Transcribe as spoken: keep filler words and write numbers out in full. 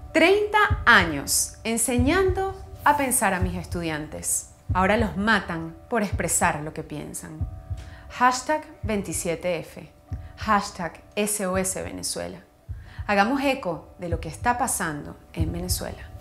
treinta años enseñando a pensar a mis estudiantes. Ahora los matan por expresar lo que piensan. Hashtag veintisiete F. Hashtag S O S Venezuela. Hagamos eco de lo que está pasando en Venezuela.